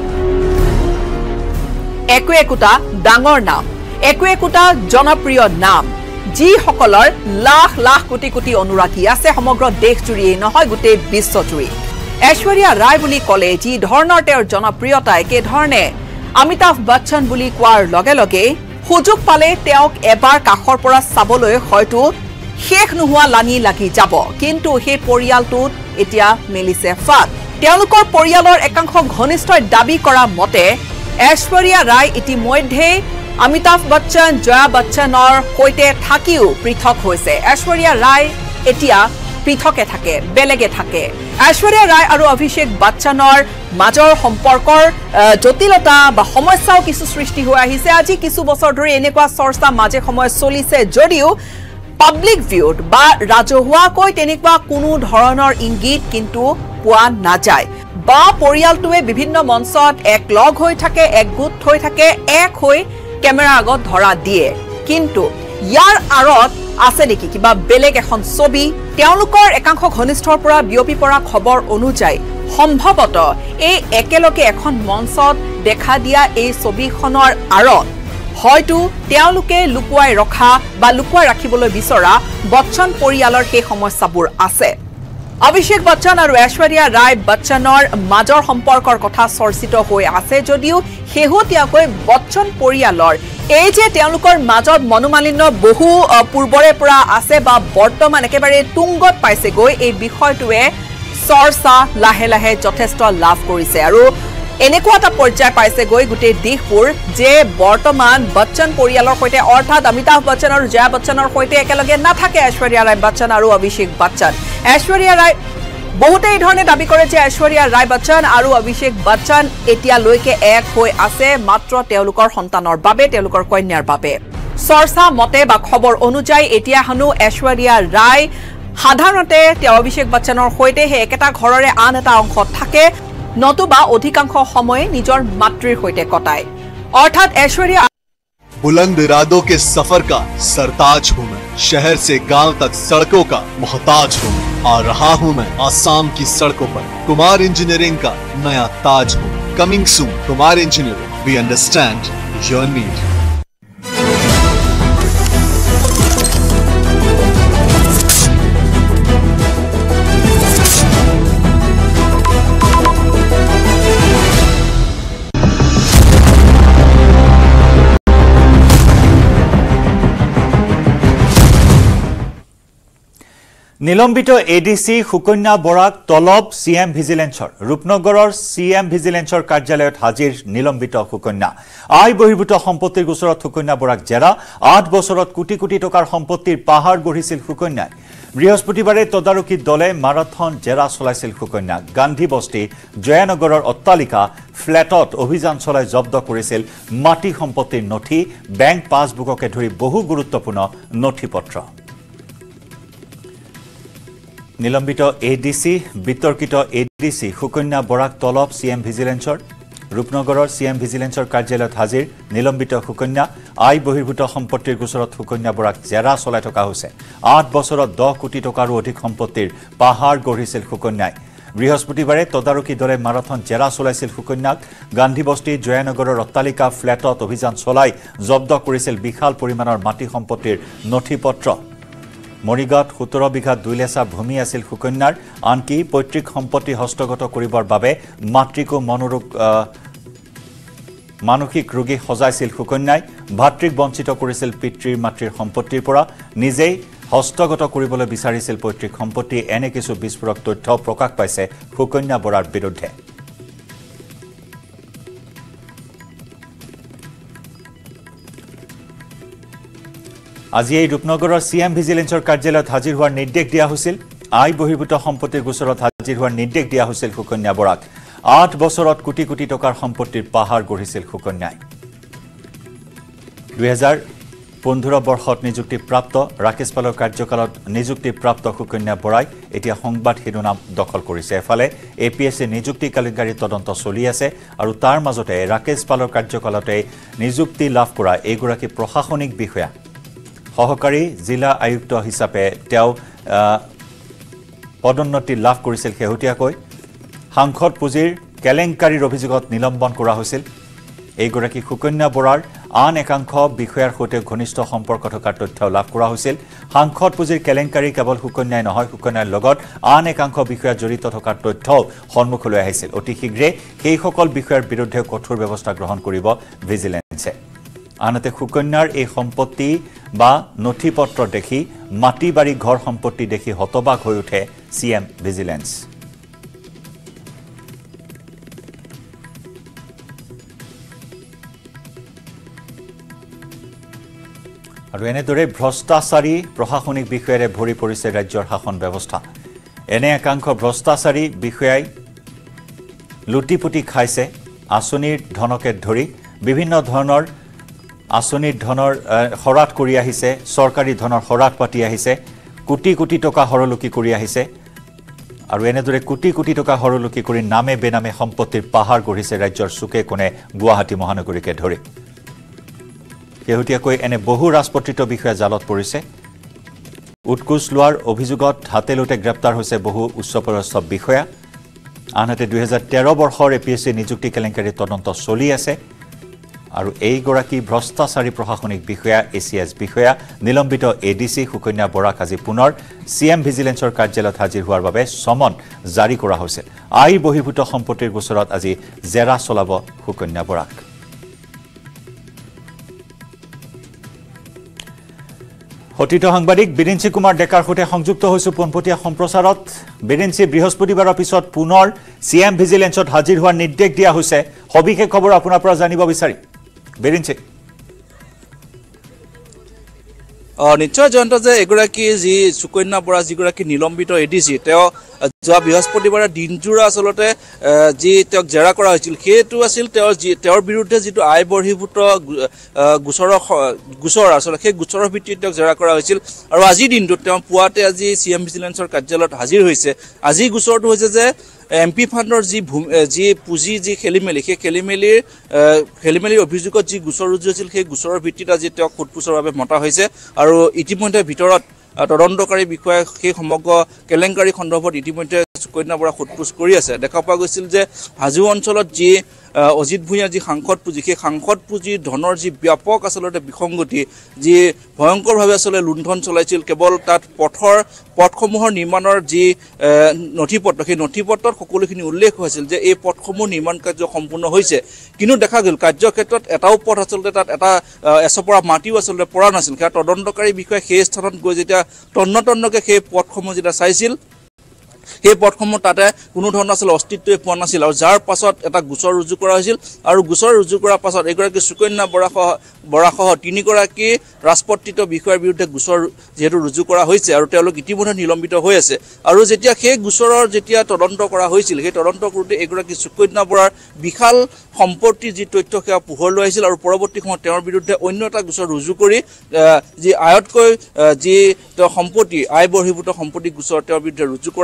একো একোটা ডাঙৰ নাম একো একোটা জনপ্ৰিয় নাম যিসকলৰ লাখ লাখ কোটি কোটি অনুৰাগী আছে সমগ্ৰ দেশজুৰিয়ে নহয় গোটেই বিশ্বজুৰি ঐশ্বৰিয়া ৰায় বুলি ক'লে যি ধৰণৰ তেওঁৰ জনপ্ৰিয়তা একে ধৰণে অমিতাভ বচ্চন বুলি কোৱাৰ লগে লগে সুযোগ পালে তেওঁক এবাৰ কাষৰ পৰা চাবলৈ হয়তো শেষ নোহোৱা লানি লাগি যাব কিন্তু সেই পৰিয়ালটোত এতিয়া মেলিছে ফাট তেওঁলোকৰ পৰিয়ালৰ একাংশ ঘনিষ্ঠই দাবী কৰা মতে ঐশ্বৰিয়া ৰায় ইতিমধ্যে অমিতাভ বচ্চন জয়া বচ্চনৰ সৈতে থাকিও পৃথক হৈছে ঐশ্বৰিয়া ৰায় এতিয়া পৃথকে থাকে বেলেগে থাকে ঐশ্বৰিয়া ৰায় আৰু অভিষেক বচ্চনৰ মাজৰ সম্পৰ্কৰ জটিলতা বা সমস্যাও কিছু সৃষ্টি হৈ আহিছে আজি কিছু বছৰ ধৰি এনেকুৱা চৰ্চা মাজে সময় চলিছে যদিও পাব্লিক ভিউত বা ৰাজহুৱাকৈ তেনেকুৱা কোনো ধৰণৰ ইংগিত কিন্তু পোৱা নাযায় বা পৰিয়ালটোৱে বিভিন্ন মঞ্চত এক লগ হৈ থাকে একগোট হৈ থাকে এক হৈ কেমেৰা আগত ধৰা দিয়ে কিন্তু ইয়াৰ আৰত আছে নেকি কিবা বেলেগ এখন ছবি তেওঁলোকৰ একাংশ ঘনিষ্ঠৰ পৰা বিয়পি পৰা খবৰ অনুযায়ী সম্ভৱত এই একেলগে এখন মঞ্চত দেখা দিয়া এই ছবিখনৰ আৰত হয়তো তেওঁলোকে লুকুৱাই ৰখা বা লুকুৱাই ৰাখিবলৈ বিচৰা বচ্চন পৰিয়ালৰ সেই সমস্যাবোৰ আছে অভিষেক বচ্চন আৰু ঐশ্বৰিয়া ৰায় বচ্চনৰ মাজৰ সম্পৰ্কৰ কথা চৰ্চিত হৈ আছে যদিও শেহতীয়াকৈ বচ্চন পৰিয়ালৰ এই যে তেওঁলোকৰ মাজত মনোমালিন্য বহু পূৰ্বৰে পৰা আছে বা বৰ্তমান একেবাৰে তুংগত পাইছে গৈ এই বিষয়টোৱে চৰ্চা লাহে লাহে যথেষ্ট লাভ কৰিছে আৰু এনেকুৱা এটা পৰ্যায় পাইছে গৈ গোটেই দেশবোৰ যে বৰ্তমান বচ্চন পৰিয়ালৰ সৈতে অৰ্থাৎ অমিতাভ বচ্চন আৰু জয়া বচ্চনৰ সৈতে একেলগে নাথাকে ঐশ্বৰিয়া ৰায় বচ্চন আৰু অভিষেক বচ্চন ঐশ্বৰিয়া ৰায় বহুতে এই ধৰণে দাবী কৰে যে ঐশ্বৰিয়া ৰায় বচ্চন আৰু অভিষেক বচ্চন এতিয়ালৈকে এক হৈ আছে মাত্ৰ তেওঁলোকৰ সন্তানৰ বাবে তেওঁলোকৰ কন্যাৰ বাবে চৰ্চা মতে বা খবৰ অনুযায়ী এতিয়া হনো ঐশ্বৰিয়া ৰায় সাধাৰণতে তেওঁ অভিষেক বচ্চনৰ সৈতে সেই একেটা ঘৰৰে আন এটা অংশত থাকে নতুবা অধিকাংশ সময় নিজৰ মাতৃৰ সৈতে কটায় অৰ্থাৎ ঐশ্বৰিয়া बुलंद इरादों के सफर का सरताज हूँ मैं शहर से गांव तक सड़कों का मोहताज हूँ मैं आ रहा हूँ मैं आसाम की सड़कों पर कुमार इंजीनियरिंग का नया ताज हूँ coming soon Kumar engineering we understand your need নিলম্বিত এডিসি সুকন্যা বৰাক তলব সিএম ভিজিলেন্সৰ ৰূপনগৰৰ সিএম ভিজিলেন্সৰ কাৰ্যালয়ত হাজিৰ নিলম্বিত সুকন্যা আয় বহিৰ্ভূত সম্পত্তিৰ গোচৰত সুকন্যা বৰাক জেৰা আঠ বছৰত কোটি কোটি টকাৰ সম্পত্তিৰ পাহাৰ গঢ়িছিল সুকন্যাই বৃহস্পতিবাৰে তদাৰকী দলে মাৰাথন জেৰা চলাইছিল সুকন্যা গান্ধী বস্তি জয়ানগৰৰ অট্টালিকা ফ্লেটত অভিযান চলাই জব্দ কৰিছিল মাটি সম্পত্তিৰ নথি বেংক পাছবুককে ধৰি বহু গুৰুত্বপূৰ্ণ নথিপত্ৰ নিলম্বিত এডিসি বিতৰ্কিত এডিসি সুকন্যা বৰাক তলব সিএম ভিজিলেন্সৰ ৰূপনগৰৰ চি এম ভিজিলেন্সৰ কাৰ্যালয়ত হাজিৰ নিলম্বিত সুকন্যা আই বহিৰ্ভূত সম্পত্তিৰ গোচৰত সুকন্যা বৰাক জেৰা চলাই থকা হৈছে আঠ বছৰত দহ কোটি টকাৰো অধিক সম্পত্তিৰ পাহাৰ গঢ়িছিল সুকন্যাই বৃহস্পতিবাৰে তদাৰকী দলে মাৰাথন জেৰা চলাইছিল সুকন্যাক গান্ধী বস্তি জয়ানগৰৰ অট্টালিকা ফ্লেটত অভিযান চলাই জব্দ কৰিছিল বিশাল পৰিমাণৰ মাটি সম্পত্তিৰ নথিপত্ৰ মৰিগাঁৱত সোতৰ বিঘা দুই লেচা ভূমি আছিল সুকন্যাৰ আনকি পৈতৃক সম্পত্তি হস্তগত কৰিবৰ বাবে মাতৃকো মনোৰোগ মানসিক ৰোগী সজাইছিল সুকন্যাই ভাতৃক বঞ্চিত কৰিছিল পিতৃৰ মাতৃৰ সম্পত্তিৰ পৰা নিজেই হস্তগত কৰিবলৈ বিচাৰিছিল পৈতৃক সম্পত্তি এনে কিছু বিস্ফোৰক তথ্য প্ৰকাশ পাইছে সুকন্যা বৰাৰ বিৰুদ্ধে আজি এই ৰূপনগৰৰ চি এম ভিজিলেন্সৰ কাৰ্যালয়ত হাজিৰ হোৱাৰ নিৰ্দেশ দিয়া হৈছিল আই বহিৰ্ভূত সম্পত্তিৰ গোচৰত হাজিৰ হোৱাৰ নিৰ্দেশ দিয়া হৈছিল সুকন্যা বৰাক আঠ বছৰত কোটি কোটি টকাৰ সম্পত্তিৰ পাহাৰ গঢ়িছিল সুকন্যাই দুই হাজাৰ পোন্ধৰ বৰ্ষত নিযুক্তিপ্ৰাপ্ত ৰাকেশ পালৰ কাৰ্যকালত নিযুক্তিপ্ৰাপ্ত সুকন্যা বৰাই এতিয়া সংবাদ শিৰোনাম দখল কৰিছে এফালে এ পি এছ চি নিযুক্তি কেলেংকাৰী তদন্ত চলি আছে আৰু তাৰ মাজতে ৰাকেশ পালৰ কাৰ্যকালতে নিযুক্তি লাভ কৰা এইগৰাকী প্ৰশাসনিক বিষয়া সহকাৰী জিলা আয়ুক্ত হিচাপে তেওঁ পদোন্নতি লাভ কৰিছিল শেহতীয়াকৈ সাংসদ পুঁজিৰ কেলেংকাৰীৰ অভিযোগত নিলম্বন কৰা হৈছিল এইগৰাকী সুকন্যা বৰাৰ আন একাংশ বিষয়াৰ সৈতে ঘনিষ্ঠ সম্পৰ্ক থকাৰ তথ্য লাভ কৰা হৈছিল সাংসদ পুঁজিৰ কেলেংকাৰী কেৱল সুকন্যাই নহয় সুকন্যাৰ লগত আন একাংশ বিষয়া জড়িত থকাৰ তথ্যও সন্মুখলৈ আহিছিল অতি শীঘ্ৰে সেইসকল বিষয়াৰ বিৰুদ্ধে কঠোৰ ব্যৱস্থা গ্ৰহণ কৰিব ভিজিলেন্সে আনহাতে সুকন্যাৰ এই সম্পত্তি বা নথিপত্ৰ দেখি মাটি বাৰী ঘৰ সম্পত্তি দেখি হতবাক হৈ উঠে চি এম ভিজিলেন্স আৰু এনেদৰে ভ্ৰষ্টাচাৰী প্ৰশাসনিক বিষয়াৰে ভৰি পৰিছে ৰাজ্যৰ শাসন ব্যৱস্থা এনে একাংশ ভ্ৰষ্টাচাৰী বিষয়াই লুটিপুটি খাইছে আঁচনিৰ ধনকে ধৰি বিভিন্ন ধৰণৰ আঁচনিৰ ধনৰ হৰাট কৰি আহিছে চৰকাৰী ধনৰ হৰাট পাতি আহিছে কোটি কোটি টকা হৰলুকি কৰি আহিছে আৰু এনেদৰে কোটি কোটি টকা হৰলুকি কৰি নামে বেনামে সম্পত্তিৰ পাহাৰ গঢ়িছে ৰাজ্যৰ চুকে কোণে গুৱাহাটী মহানগৰীকে ধৰি শেহতীয়াকৈ এনে বহু ৰাজপত্ৰিত বিষয়া জালত পৰিছে উৎকোচ লোৱাৰ অভিযোগত হাতেলোতে গ্ৰেপ্তাৰ হৈছে বহু উচ্চপদস্থ বিষয়া আনহাতে দুই হাজাৰ তেৰ বৰ্ষৰ এ পি এছ চি নিযুক্তি কেলেংকাৰীৰ তদন্ত চলি আছে আৰু এইগৰাকী ভ্ৰষ্টাচাৰী প্ৰশাসনিক বিষয়া এ চি এছ বিষয়া নিলম্বিত এ ডি চি সুকন্যা বৰাক আজি পুনৰ চি এম ভিজিলেন্সৰ কাৰ্যালয়ত হাজিৰ হোৱাৰ বাবে সমন জাৰি কৰা হৈছে আই বহিৰ্ভূত সম্পত্তিৰ গোচৰত আজি জেৰা চলাব সুকন্যা বৰাক অতীত সাংবাদিক বিৰিঞ্চি কুমাৰ ডেকাৰ সৈতে সংযুক্ত হৈছো পোনপটীয়া সম্প্ৰচাৰত বিৰিঞ্চি বৃহস্পতিবাৰৰ পিছত পুনৰ চি এম ভিজিলেন্সত হাজিৰ হোৱাৰ নিৰ্দেশ দিয়া হৈছে সবিশেষ খবৰ আপোনাৰ পৰা জানিব বিচাৰি বিৰিঞ্চি নিশ্চয় জয়ন্ত যে এগৰাকী যি সুকন্যা বৰা যিগৰাকী নিলম্বিত এ ডি চি তেওঁ যোৱা বৃহস্পতিবাৰে দিনজোৰা আচলতে যি তেওঁক জেৰা কৰা হৈছিল সেইটো আছিল তেওঁৰ যি তেওঁৰ বিৰুদ্ধে যিটো আই বহিৰ্ভূত গোচৰৰ গোচৰ আচলতে সেই গোচৰৰ ভিত্তিত তেওঁক জেৰা কৰা হৈছিল আৰু আজিৰ দিনটোত তেওঁ পুৱাতে আজি চি এম ভিজিলেন্সৰ কাৰ্যালয়ত হাজিৰ হৈছে আজি গোচৰটো হৈছে যে এম পি ফাণ্ডৰ যি যি পুঁজি যি খেলিমেলি সেই খেলিমেলিৰ খেলিমেলিৰ অভিযোগত যি গোচৰ ৰুজু হৈছিল সেই গোচৰৰ ভিত্তিত আজি তেওঁক সোধপোছৰ বাবে মতা হৈছে আৰু ইতিমধ্যে ভিতৰত তদন্তকাৰী বিষয়াই সেই সমগ্ৰ কেলেংকাৰী সন্দৰ্ভত ইতিমধ্যে সুকন্যা বৰা সোধপোছ কৰি আছে দেখা পোৱা গৈছিল যে হাজো অঞ্চলত যি অজিত ভূঞা যি সাংসদ পুঁজি সেই সাংসদ পুঁজিৰ ধনৰ যি ব্যাপক আচলতে বিসংগতি যি ভয়ংকৰভাৱে আচলতে লুণ্ঠন চলাইছিল কেৱল তাত পথৰ পথসমূহৰ নিৰ্মাণৰ যি নথিপত্ৰ সেই নথিপত্ৰত সকলোখিনি উল্লেখ হৈছিল যে এই পথসমূহ নিৰ্মাণ কাৰ্য সম্পূৰ্ণ হৈছে কিন্তু দেখা গ'ল কাৰ্যক্ষেত্ৰত এটাও পথ আচলতে তাত এটা এচপৰা মাটিও আচলতে পৰা নাছিল সেয়া তদন্তকাৰী বিষয়াই সেই স্থানত গৈ যেতিয়া তন্নতন্নকৈ সেই পথসমূহ যেতিয়া চাইছিল সেই পথসমূহ তাতে কোনো ধৰণৰ আচলতে অস্তিত্বই পোৱা নাছিল আৰু যাৰ পাছত এটা গোচৰ ৰুজু কৰা হৈছিল আৰু গোচৰ ৰুজু কৰাৰ পাছত এগৰাকী সুকন্যা বৰাসহ বৰাসহ তিনিগৰাকী ৰাজপত্ৰিত বিষয়াৰ বিৰুদ্ধে গোচৰ যিহেতু ৰুজু কৰা হৈছে আৰু তেওঁলোক ইতিমধ্যে নিলম্বিত হৈ আছে আৰু যেতিয়া সেই গোচৰৰ যেতিয়া তদন্ত কৰা হৈছিল সেই তদন্ত কৰোঁতে এগৰাকী সুকন্যা বৰাৰ বিশাল সম্পত্তি যি তথ্য সেয়া পোহৰলৈ আহিছিল আৰু পৰৱৰ্তী সময়ত তেওঁৰ বিৰুদ্ধে অন্য এটা গোচৰ ৰুজু কৰি যি আয়তকৈ যি তেওঁ সম্পত্তি আয় বহিৰ্ভূত সম্পত্তি গোচৰ তেওঁৰ বিৰুদ্ধে ৰুজু কৰা হ'ল আৰু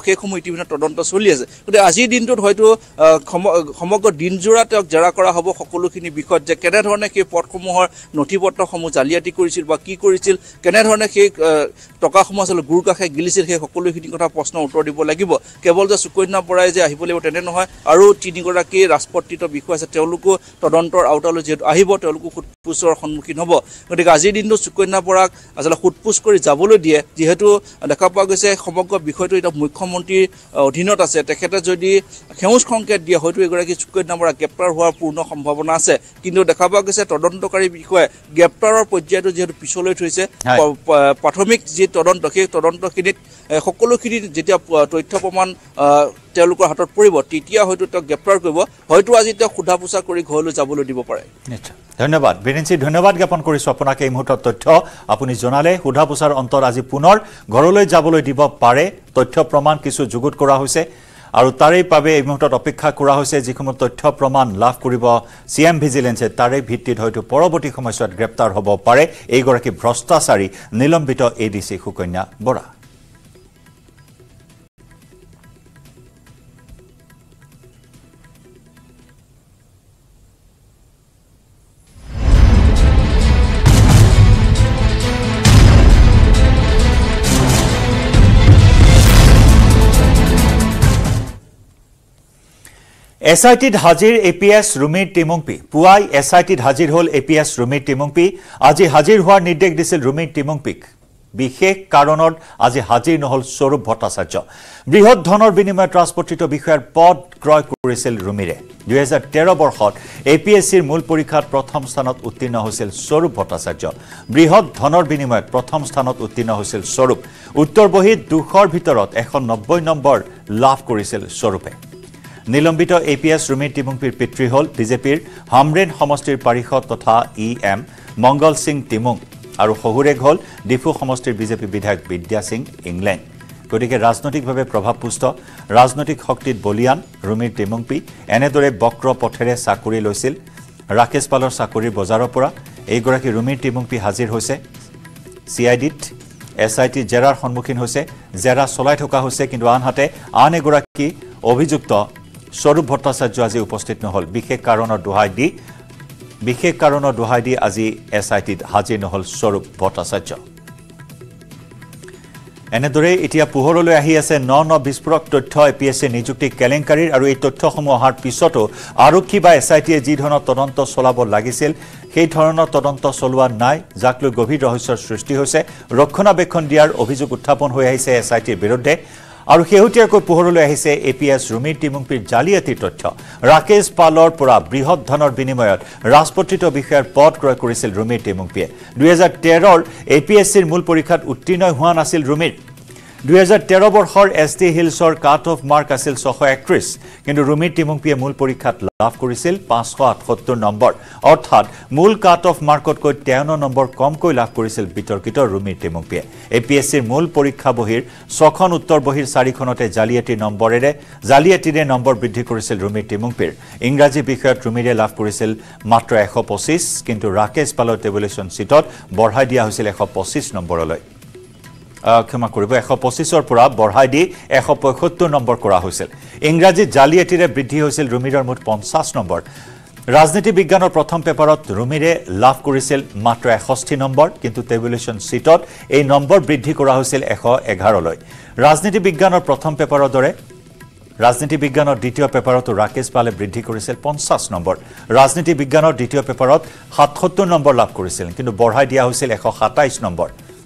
সেইসমূহ ইতিমধ্যে তদন্ত চলি আছে গতিকে আজিৰ দিনটোত হয়তো সমগ্ৰ দিনজোৰা তেওঁক জেৰা কৰা হ'ব সকলোখিনি বিষয়ত যে কেনেধৰণে সেই পদসমূহৰ নথিপত্ৰসমূহ জালিয়াতি কৰিছিল বা কি কৰিছিল কেনেধৰণে সেই টকাসমূহ আচলতে গুৰ কাষে গিলিছিল সেই সকলোখিনি কথা প্ৰশ্ন উত্তৰ দিব লাগিব কেৱল যে সুকন্যা বৰাই যে আহিব লাগিব তেনে নহয় আৰু তিনিগৰাকী ৰাজপত্ৰিত বিষয় আছে তেওঁলোকো তদন্তৰ আওতালৈ যিহেতু আহিব তেওঁলোকো সোধপোছৰ সন্মুখীন হ'ব গতিকে আজিৰ দিনটো সুকন্যা বৰাক আচলতে সোধপোছ কৰি যাবলৈ দিয়ে যিহেতু দেখা পোৱা গৈছে সমগ্ৰ বিষয়টো এটা মুখ্যমন্ত্ৰীৰ অধীনত আছে তেখেতে যদি সেউজ সংকেত দিয়ে হয়তো এগৰাকী সুকন্যা বৰা গ্ৰেপ্তাৰ হোৱাৰ পূৰ্ণ সম্ভাৱনা আছে কিন্তু দেখা পোৱা গৈছে তদন্তকাৰী বিষয়ে গ্ৰেপ্তাৰৰ পৰ্যায়টো যিহেতু পিছলৈ থৈছে প্ৰাথমিক যি তদন্ত সেই তদন্তখিনিত সকলোখিনি যেতিয়া তথ্য প্ৰমাণ তেওঁলোকৰ হাতত পৰিব তেতিয়া হয়তো তেওঁক গ্ৰেপ্তাৰ কৰিব হয়তো আজি তেওঁ সোধা পোছা কৰি ঘৰলৈ যাবলৈ দিব পাৰে নিশ্চয় ধন্যবাদ বীৰেঞ্চি ধন্যবাদ জ্ঞাপন কৰিছো আপোনাক এই মুহূৰ্তত তথ্য আপুনি জনালে সোধা পোছাৰ অন্তৰ আজি পুনৰ ঘৰলৈ যাবলৈ দিব পাৰে তথ্য প্ৰমাণ কিছু যুগুত কৰা হৈছে আৰু তাৰে বাবে এই মুহূৰ্তত অপেক্ষা কৰা হৈছে যিসমূহ তথ্য প্ৰমাণ লাভ কৰিব সিএম ভিজিলেন্সে তাৰে ভিত্তিত হয়তো পৰৱৰ্তী সময়ছোৱাত গ্ৰেপ্তাৰ হ'ব পাৰে এইগৰাকী ভ্ৰষ্টাচাৰী নিলম্বিত ADC Sukanya Bora S I টিত হাজিৰ এ পি এছ ৰুমিৰ টিমুংপি পুৱাই এছ আই টিত হাজিৰ হ'ল এ পি এছ ৰুমিৰ টিমুংপি আজি হাজিৰ হোৱাৰ নিৰ্দেশ দিছিল ৰুমিৰ টিমুংপিক বিশেষ কাৰণত আজি হাজিৰ নহল স্বৰূপ ভট্টাচাৰ্য বৃহৎ ধনৰ বিনিময়ত ৰাজপত্ৰিত বিষয়াৰ পদ ক্ৰয় কৰিছিল ৰুমিৰে দুই হাজাৰ তেৰ বৰ্ষত এ পি এছ চিৰ মূল পৰীক্ষাত প্ৰথম স্থানত উত্তীৰ্ণ হৈছিল স্বৰূপ ভট্টাচাৰ্য বৃহৎ ধনৰ বিনিময়ত প্ৰথম স্থানত উত্তীৰ্ণ হৈছিল স্বৰূপ উত্তৰবহীত দুশৰ ভিতৰত এশ নব্বৈ নম্বৰ লাভ কৰিছিল স্বৰূপে নিলম্বিত এ পি এছ ৰুমিৰ টিমুংপিৰ পিতৃ হ'ল বিজেপিৰ হামৰেন সমষ্টিৰ পাৰিষদ তথা ই এম মংগল সিং টিমুং আৰু শহুৰেক হ'ল ডিফু সমষ্টিৰ বিজেপি বিধায়ক বিদ্যা সিং ইংলেণ্ড গতিকে ৰাজনৈতিকভাৱে প্ৰভাৱপুষ্ট ৰাজনৈতিক শক্তিত বলিয়ান ৰুমিৰ টিমুংপি এনেদৰে বক্ৰ পথেৰে চাকৰি লৈছিল ৰাকেশ পালৰ চাকৰিৰ বজাৰৰ পৰা এইগৰাকী ৰুমিৰ টিমুংপি হাজিৰ হৈছে চি আই ডিত এছ আই টি জেৰাৰ সন্মুখীন হৈছে জেৰা চলাই থকা হৈছে কিন্তু আনহাতে আন এগৰাকী অভিযুক্ত স্বৰূপ ভট্টাচাৰ্য আজি উপস্থিত নহল বিশেষ কাৰণৰ দোহাই দি বিশেষ কাৰণৰ দোহাই দি আজি এছ আই টিত হাজিৰ নহল স্বৰূপ ভট্টাচাৰ্য এনেদৰে এতিয়া পোহৰলৈ আহি আছে ন ন বিস্ফোৰক তথ্য এ পি এছ চি নিযুক্তি কেলেংকাৰীৰ আৰু এই তথ্যসমূহ অহাৰ পিছতো আৰক্ষী বা এছ আই টিয়ে যি ধৰণৰ তদন্ত চলাব লাগিছিল সেই ধৰণৰ তদন্ত চলোৱা নাই যাক লৈ গভীৰ ৰহস্যৰ সৃষ্টি হৈছে ৰক্ষণাবেক্ষণ দিয়াৰ অভিযোগ উত্থাপন হৈ আহিছে এছ আই টিৰ বিৰুদ্ধে আৰু শেহতীয়াকৈ পোহৰলৈ আহিছে এ পি এছ ৰুমিৰ টিমুংপিৰ জালিয়াতিৰ তথ্য ৰাকেশ পালৰ পৰা বৃহৎ ধনৰ বিনিময়ত ৰাজপত্ৰিত বিষয়াৰ পদ ক্ৰয় কৰিছিল ৰুমিৰ টিমুংপিয়ে দুই হাজাৰ তেৰৰ এ পি এছ চিৰ মূল পৰীক্ষাত উত্তীৰ্ণ হোৱা নাছিল ৰুমিৰ দুই হাজাৰ তেৰ বৰ্ষৰ এছ টি হিলছৰ কাট অফ মাৰ্ক আছিল ছশ একত্ৰিছ কিন্তু ৰুমিৰ টিমুংপিয়ে মূল পৰীক্ষাত লাভ কৰিছিল পাঁচশ আঠসত্তৰ নম্বৰ অৰ্থাৎ মূল কাট অফ মাৰ্কতকৈ তেৱন্ন নম্বৰ কমকৈ লাভ কৰিছিল বিতৰ্কিত ৰুমিৰ টিমুংপিয়ে এ পি এছ চিৰ মূল পৰীক্ষা বহিৰ ছখন উত্তৰ বহিৰ চাৰিখনতে জালিয়াতিৰ নম্বৰেৰে জালিয়াতিৰে নম্বৰ বৃদ্ধি কৰিছিল ৰুমিৰ টিমুংপিৰ ইংৰাজী বিষয়ত ৰুমিৰে লাভ কৰিছিল মাত্ৰ এশ পঁচিছ কিন্তু ৰাকেশ পালৰ টেবুলেশ্যন চিটত বঢ়াই দিয়া হৈছিল এশ পঁচিছ নম্বৰলৈ ক্ষমা কৰিব এশ পঁচিছৰ পৰা বঢ়াই দি এশ পঁয়সত্তৰ নম্বৰ কৰা হৈছিল ইংৰাজী জালিয়াতিৰে বৃদ্ধি হৈছিল ৰুমিৰৰ মুঠ পঞ্চাছ নম্বৰ ৰাজনীতি বিজ্ঞানৰ প্ৰথম পেপাৰত ৰুমিৰে লাভ কৰিছিল মাত্ৰ এষষ্ঠি নম্বৰ কিন্তু টেবুলেশ্যন চিটত এই নম্বৰ বৃদ্ধি কৰা হৈছিল এশ এঘাৰলৈ ৰাজনীতি বিজ্ঞানৰ প্ৰথম পেপাৰৰ দৰে ৰাজনীতি বিজ্ঞানৰ দ্বিতীয় পেপাৰতো ৰাকেশ পালে বৃদ্ধি কৰিছিল পঞ্চাছ নম্বৰ ৰাজনীতি বিজ্ঞানৰ দ্বিতীয় পেপাৰত সাতসত্তৰ নম্বৰ লাভ কৰিছিল কিন্তু বঢ়াই দিয়া হৈছিল এশ সাতাইছ নম্বৰ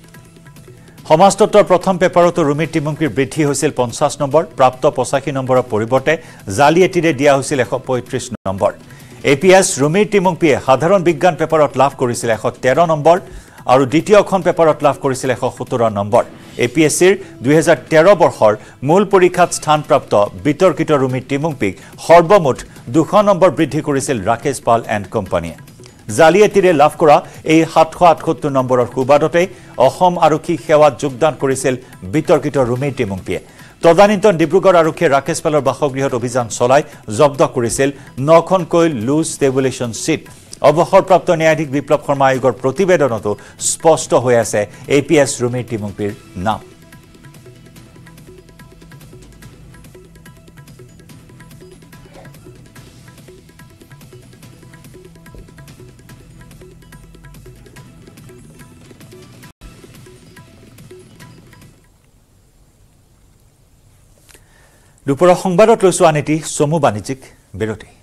সমাজতত্বৰ প্ৰথম পেপাৰতো ৰুমিৰ টিমুংপিৰ বৃদ্ধি হৈছিল পঞ্চাছ নম্বৰ প্ৰাপ্ত পঁচাশী নম্বৰৰ পৰিৱৰ্তে জালিয়াতিৰে দিয়া হৈছিল এশ পঁয়ত্ৰিছ নম্বৰ এ পি এছ ৰুমিৰ টিমুংপিয়ে সাধাৰণ বিজ্ঞান পেপাৰত লাভ কৰিছিল এশ তেৰ নম্বৰ আৰু দ্বিতীয়খন পেপাৰত লাভ কৰিছিল এশ সোতৰ নম্বৰ এ পি এছ চিৰ দুই হাজাৰ তেৰ বৰ্ষৰ মূল পৰীক্ষাত স্থানপ্ৰাপ্ত বিতৰ্কিত ৰুমিৰ টিমুংপিক সৰ্বমুঠ দুশ নম্বৰ বৃদ্ধি কৰিছিল ৰাকেশ পাল এণ্ড কোম্পানীয়ে জালিয়াতিৰে লাভ কৰা এই সাতশ আঠসত্তৰ নম্বৰৰ সুবাদতে অসম আৰক্ষী সেৱাত যোগদান কৰিছিল বিতৰ্কিত ৰুমিৰ টিমুংপিয়ে তদানীন্তন ডিব্ৰুগড় আৰক্ষীয়ে ৰাকেশ পালৰ বাসগৃহত অভিযান চলাই জব্দ কৰিছিল নখনকৈ লুজ টেবুলেশ্যন চিট অৱসৰপ্ৰাপ্ত ন্যায়াধীশ বিপ্লৱ শৰ্মা আয়োগৰ প্ৰতিবেদনতো স্পষ্ট হৈ আছে এ পি এছ ৰুমিৰ টিমুংপিৰ নাম দুপৰৰ সংবাদত লৈছো আন এটি চমু বাণিজ্যিক বিৰতি